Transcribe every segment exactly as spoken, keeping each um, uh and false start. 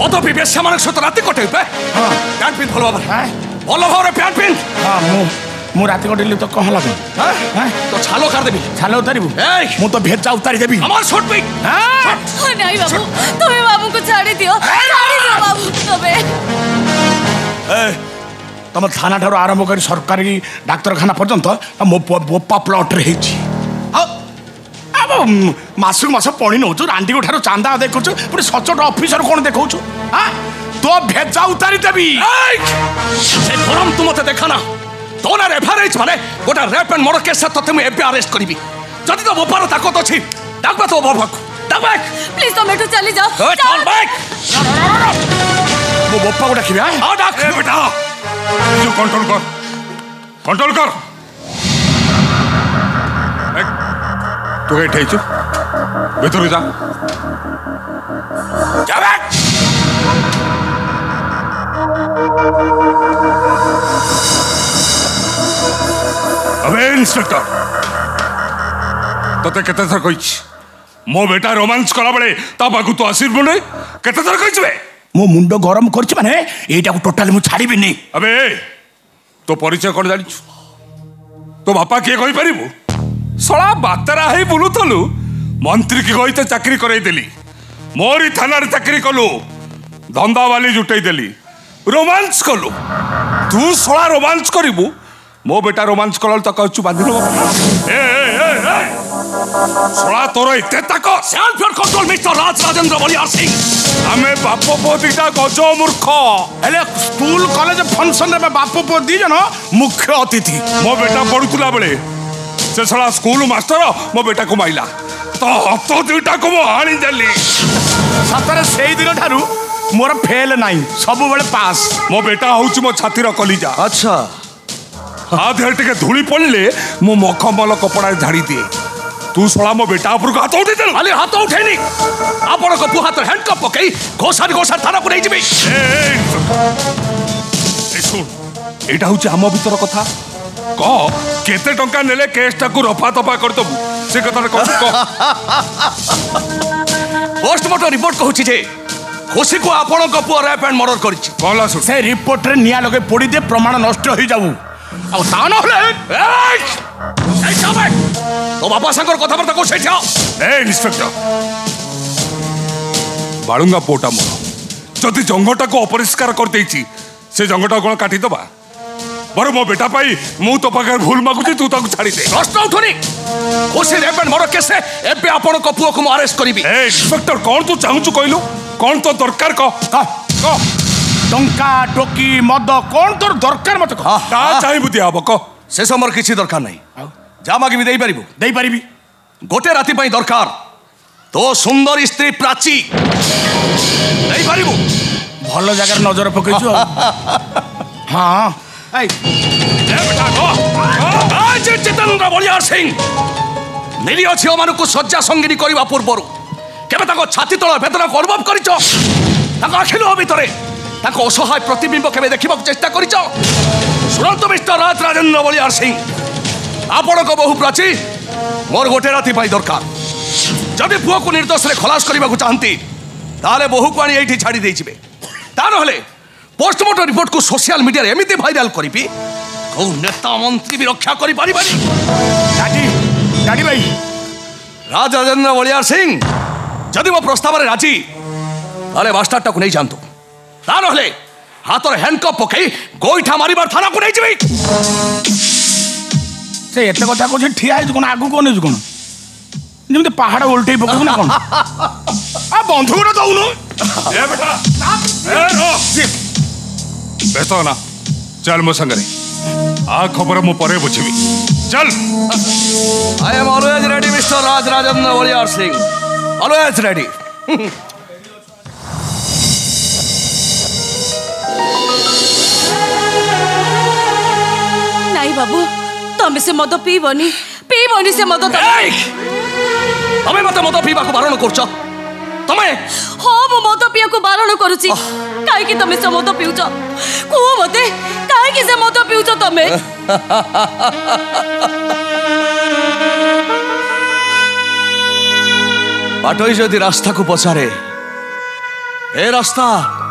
मद पीबे से सहित राति कटे पैंट पिंध भल भाव भल भाव पैंट पिंध मु राति कटेली तो कह लगे तो छाल उतार देबी छाल उतारिबु मु तो भेजा उतारी देबी हमार छोट पे नहीं बाबू तुम्हें बाबू को छाड़ी दियो छाड़ी दियो बाबू तुम्हें तुम थाना ठार आरंभ कर सरकारी डाक्तरखाना पर्यंत मो बोपा प्लट रे मासक मास पणी नौ रांडी ठार चांदा आदाय कर सचोट अफिसर कौन देखा तो भेजा उतारी देवी गरम तू मत देखना तो ना एफआईआर माने गोटा रेप एंड मर्डर केस तते मु एबे अरेस्ट करबी जदि तो बोपार ताकत अछि डाकबा तो बाबा को डाक बैक प्लीज तुम एठू चली जाओ चल बैक वो बोपा को डाकिबे हां डाक बेटा जो कंट्रोल कर कंट्रोल कर तू कहीं ठेचु भीतर जा जा बैक अबे इंस्पेक्टर तते केते थर कहि मो बेटा रोमांस कला बळे ता बाकू तो आसीर बणे केते थर कहि बे मो मुंडो गरम करछि माने एटा को टोटली मु छाड़ीबी नहीं अबे तो परिचय कोन जानि तो बापा के कहि परिबु सळा बातरा है बुलुथलु मंत्री की कहि तो चाकरी कराई देली मोरी थाना रे चाकरी कलु धंदा वाली जुटाई देली रोमांस कलु तू सळा रोमांस करिबु मो बेटा रोमांस कलल त कहछु बांधिलो ए ए ए सळा तोर इते तक self your control mister Raj Rajendra Baliyar Singh हमें बापो पोतीटा गज मूर्ख हेले स्कूल कॉलेज फंक्शन रे बापो पो दी जन मुख्य अतिथि मो बेटा पढुतला बेले से सळा स्कूल मास्टर मो बेटा को माइला तो हत दुटा को मो हाणी देली सतरे सेई दिन ठारू मोर फेल नाही सब बेले पास मो बेटा होउची मो छातीर कलिजा अच्छा आधे टिके धूली पड़ले मो मखमल कपड़ा झाड़ी दिए तू सळा मो बेटा ऊपर हाथ उठे दे खाली हाथ उठेनी आपण को पु हाथ हैंडकप पकई घोषार घोषार थाना को नहीं जिबे ए सुन एटा होची हम भीतर कथा क केते टंका नेले केसटा को रफा तफा कर दबु से कथा क पोस्टमार्टम रिपोर्ट कहूची जे खुशी को आपण को पु रेप एंड मर्डर करिछि कहला सुन से रिपोर्ट रे निया लगे पड़ी दे प्रमाण नष्ट हो जाऊ आ ता न होले ए जाबे तो बाबा संगर कथा बर्ता को सेठा ए इंस्पेक्टर बाळुंगा पोटा मोर जदि जंगटा को अपरिष्कार कर देछि से जंगटा कोन काटी दबा बर मो बेटा पाई मु तो पकर भूल मागुची तू ताको छाड़ी दे प्रश्न उठनी खुशी रेप एंड मर्डर केस एबे आपण को पुओ को अरेस्ट करबी ए इंस्पेक्टर कोन तू चाहू कहलु कोन तो दरकार क क टंका टोकी मद कौन तोर दरकार मत का चाहिबु दिया बक से समर किछि दरकार नहीं जा मागी भी देई परिबु देई परिबी गोटे राति पई दरकार तो सुंदर स्त्री प्राची देई परिबु भलो जगह नजर पकेछु हां ए बेटा गो आज जितेंद्र बलियार सिंह निरीह झियो मानकु सज्जा संगिनी करबा पूर्वरु केबे ताको छाती तळ वेदना को अनुभव करिछ ताको आखिलो भितरे ताको असहाय प्रतिबिंब केबे देखिबा चेष्टा करिछ सुनंतु मिस्टर राज राजेंद्र बलियार सिंह आपण को बहु प्राची मोर गोटे राति पाई दरकार जदि पुओ को निर्दोष रे खलास करबा को चाहंती ताले बहु को आनी एठी छाड़ी देई जिबे ता नहले पोस्टमार्टम रिपोर्ट को सोशल मीडिया रे एमिति वायरल करिबी को नेता मंत्री भी रक्षा करि परिबानी डाडी डाडी भाई राज राजेंद्र बलियार सिंह जदि वो प्रस्ताव रे राजी ताले मास्टरटा को नहीं जानतो ता नहले हाथ रे हैंडकप पकई गोइठा मारिबार थाना को नहीं जिबी से एते कथा को ठिया है कोन आगु कोन कोन जेमते पहाड़ उल्टे पकु ना कोन आ बंधु रे दउनु ए बेटा ए रो बेतो ना चल मो संगरे आ खबर मो परे बुझिबी चल I am always ready mister Raj Rajendra Baliyar Singh always ready नहीं बाबू तमे से मद पीबनी पीबनी से मद तमे तमे मत मद पीबा को बारण करछ तमे हो मो मद पिया को बारण करूची काहे कि तमे से मद पिउछ को मते काहे कि से मद पिउछ तमे बाटोई जदि रास्ता को पछारे ए रास्ता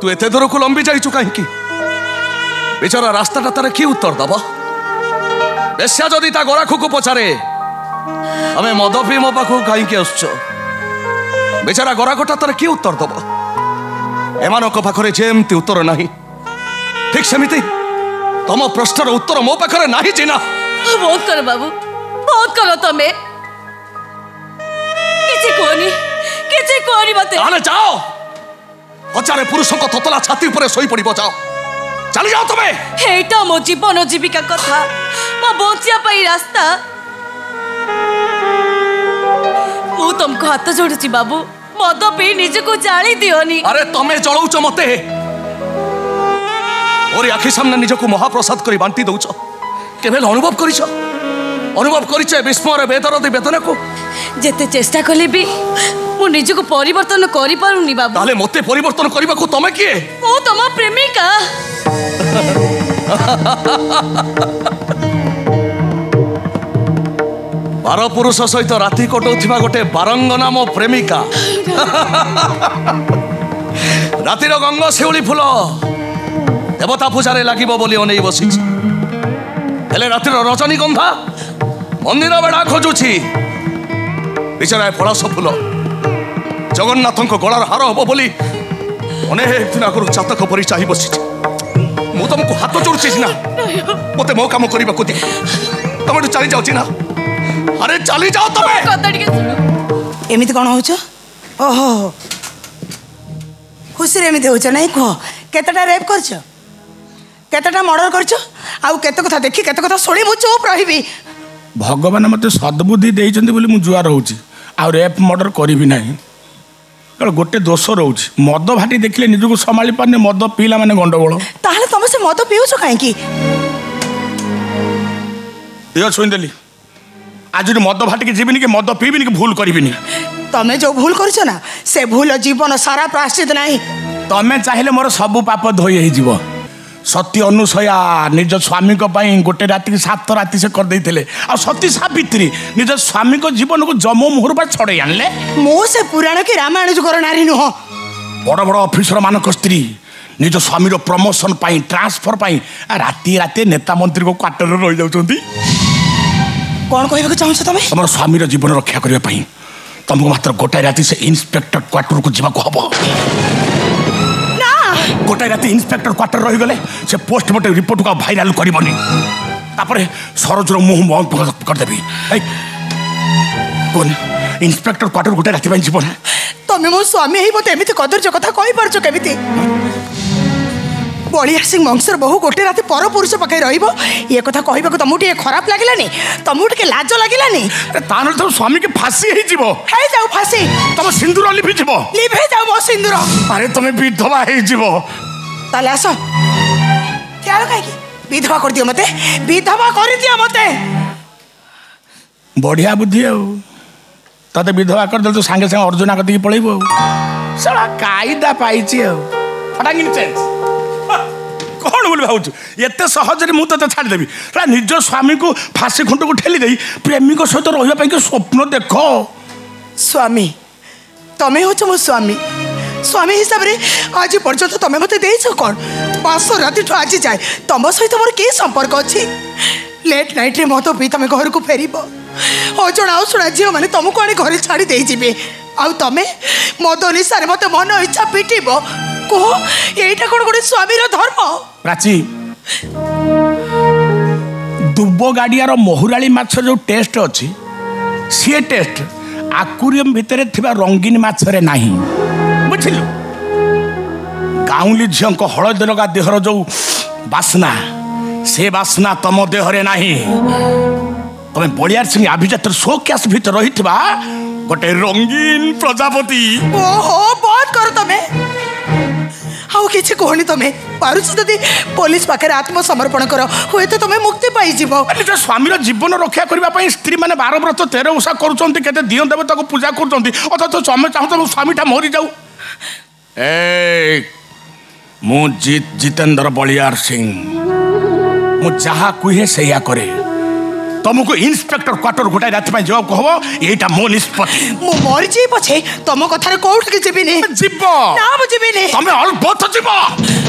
तू एते दूर को लंबी जाइचु कहीं बेचारा रास्ताटा तार कि उत्तर दब बेश्या जदि ता गराखू को पचारे आमे मद पी मो पाखु कहीं आसुच बेचारा गराखटा तार कि उत्तर दब एमानक पाखरे जेमती उत्तर नहीं ठीक सेमिति तम प्रश्नर उत्तर मो पाखरे नहीं चिना बहुत करो बाबू बहुत करो तमे किछि कोनी किछि कोनी मते ताले जाओ हजारे पुरुषों को ततला छाती ऊपर सोई पड़िबो जाओ चली जाओ तमे एटा मो जीवन जीविका कथा मो बंचिया पाई रास्ता मु तुमको हाथ जोड़ुची बाबू मद पी निज को जाली दियोनी अरे तमे जळौच मते और आखि सामने निज को महाप्रसाद करी बांटी दउछ केबे अनुभव करिछ अनुभव करिछ विस्मयर बेदरदी वेदना को जेते चेष्टा कले भी मु निज को परिवर्तन करि पारुनी बाबू ताले मते परिवर्तन करबा को तमे किए मु तम प्रेमिका बार पुरुष सहित राति कटौथिबा गोटे बारंग नाम प्रेमिका रातिर गंग शेउली फूल देवता पूजारे लागिबो बोली अनै बसिछि हेले रातिर रजनीगंधा मंदिर बेड़ा खोजुछि बिचरा फलास फूल जगन्नाथଙ୍କ गलार हार हबो बोली अनेक दिन आगु चातक परि चाहि बसिछि मु तुमको हाथ जोड़ुछि ना मते मो काम करबा को दि तमे चली जाउछि ना अरे चली जाओ तमे एमिति कोन होछ ओहो खुशी रे एमिति होछ नै को केतटा रेप करछ केतटा मर्डर करछ आउ केते कथा देखि केते कथा सुनी मु चुप रहिबी भगवान मते सद्बुद्धि देइचंदी बोली मु जुआ रहउछि आ रेप मर्डर करिबी नाही गोटे दोष रोच मद भाटी देखले निजको संभाली पारने मद पीला माने गंडगोल ताहले तुम से मद पिउछ काहे की दियो सुइंदेली आज मद भाटी के जीविनी के मद पीबिनी के भूल करिबिनी तमे जो भूल करछ ना से भूल जीवन सारा प्रायश्चित नाही तमे चाहिले मोर सब पाप धोई हे जीव सती अनुसया निज स्वामी को पाई गोटे राति सात राति से कर देइथिले आ सती सावित्री निज स्वामी को जीवन को जम मुहर पर छड़े आनले मो से पुराण के रामायण जुगर नारी नुह बड़ बड़ ऑफिसर मानक स्त्री निज स्वामी रो प्रमोशन पाई ट्रांसफर पाई राति राति नेता मंत्री को क्वार्टर रे रहि जाउछंती कोन कहबा चाहछ तमे हमर स्वामी रो जीवन रक्षा करिया पाई तुमको मात्र गोटाई राति से इंस्पेक्टर क्वार्टर को जीवा को हबो गोटाई राति इंस्पेक्टर क्वार्टर रही गले से पोस्टमार्टम रिपोर्ट का भाइराल करबनी तापरे सरोजर मुंह बंद कर देबी कोन इंस्पेक्टर क्वार्टर गोटाई राति जीव ना तमे मो स्वामी ही मते एमिति कदर्ज कथा कहि परछ केमिति बलिया सिंह वंशर बहु गोटे राति पर पुरुष पकाई रहिबो ये कथा कहबा को तमु टिके खराब लागिलानी तमु टिके लाज लागिलानी तानल तो स्वामी के फांसी हे जीवो हे जाऊ फांसी तम सिंदूर लिभि जीवो लिभे जाऊ मो सिंदूर अरे तमे विधवा हे जीवो ताले आसो क्या काहे की विधवा कर दियो मते विधवा कर दियो मते बढ़िया बुद्धि हो तते विधवा कर दल तो संगे संगे अर्जुना कति पळैबो साला कायदा पाइछि हो फटांगिन चेंज कौन बोल भाव एत सहज मु तो छाड़ देवी निज स्वामी को फांसी खुंट को ठेली दे प्रेमी सहित रही स्वप्न देख स्वामी तमें हो मो स्वामी स्वामी हिसाब से आज पर्यंत तुम मत देच कौन पांच राति आज जाए तुम सहित मोर कि संपर्क अच्छी लेट नाइट रे मत पी तुम घर को फेर अजणा अशुणा झील मैंने तुमको आनी घर छाड़ी दे जी आउ तमें मद निशारे मत मन इच्छा पिटब कह यहीटा कौन गोटे स्वामी धर्म प्राची दुब गाड़ियार मोहुराली माछ जो टेस्ट अच्छी सी टेस्ट आक्वेरियम भितर थिबा रंगीन माछरे नाही बुझिलु गाउली झियों को हलद लगा देहर जो बासना से बासना तम देहरे नाही तमे बलियार सिंह अभिजात शो कैस भीतर रही गोटे रंगीन प्रजापति ओहो बहुत कर तमे आउ किछि कहनी तमे पारुछ जदि पुलिस पाखे आत्मसमर्पण कर हुए तो तमे मुक्ति पाई जीवो निज स्वामीर जीवन रक्षा करबा पई स्त्री माने बारह व्रत तेरह उषा करूछंती केते दियो देवता को पूजा करूछंती अथच तमे चाहत मो स्वामीटा मरि जाऊ ए मु जीत जितेंद्र बलियार सिंह मु जहा कुहे सैया करे तुमको इन्स्पेक्टर क्वार्टर गोटाए राति जवाब कह एटा मो निष्पत्ति मु मरी जी पछे तुम कथार कोठ के जीविनी जीव ना मु जीविनी तमे अलबत जीव